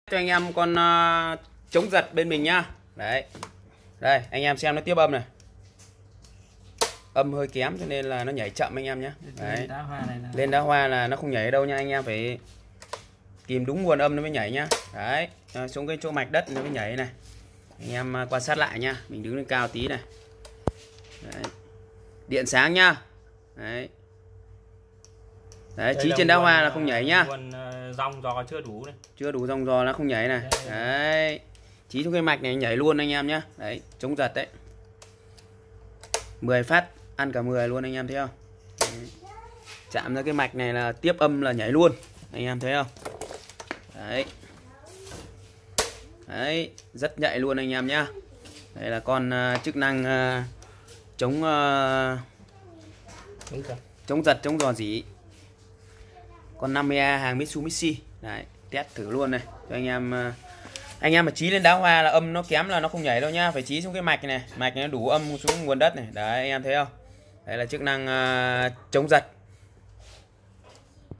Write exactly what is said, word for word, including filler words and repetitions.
Cho anh em con uh, chống giật bên mình nhá. Đấy. Đây, anh em xem nó tiếp âm này. Âm hơi kém cho nên là nó nhảy chậm anh em nhé. Đấy. Lên đá hoa, này là... Lên đá hoa là nó không nhảy đâu nha, anh em phải kìm đúng nguồn âm nó mới nhảy nhá. Đấy, à, xuống cái chỗ mạch đất nó mới nhảy này. Anh em uh, quan sát lại nhá, mình đứng lên cao tí này. Đấy. Điện sáng nhá. Đấy. Đấy, chí trên đá hoa là không nhảy nhá. Nguồn dòng giò chưa đủ này. Chưa đủ dòng giò nó không nhảy này. Đấy. Đấy. Chí xuống cái mạch này nhảy luôn anh em nhá. Đấy, chống giật đấy. mười phát ăn cả mười luôn anh em thấy không? Đấy. Chạm ra cái mạch này là tiếp âm là nhảy luôn. Anh em thấy không? Đấy. Đấy, rất nhạy luôn anh em nhá. Đây là con uh, chức năng uh, chống uh, chống giật, chống giật, chống rò rỉ. Con năm mươi A hàng Mitsubishi. Đấy, test thử luôn này cho anh em. Uh, anh em mà chí lên đá hoa là âm nó kém là nó không nhảy đâu nhá, phải chí xuống cái mạch này, mạch này nó đủ âm xuống nguồn đất này. Đấy anh em thấy không? Đây là chức năng uh, chống giật.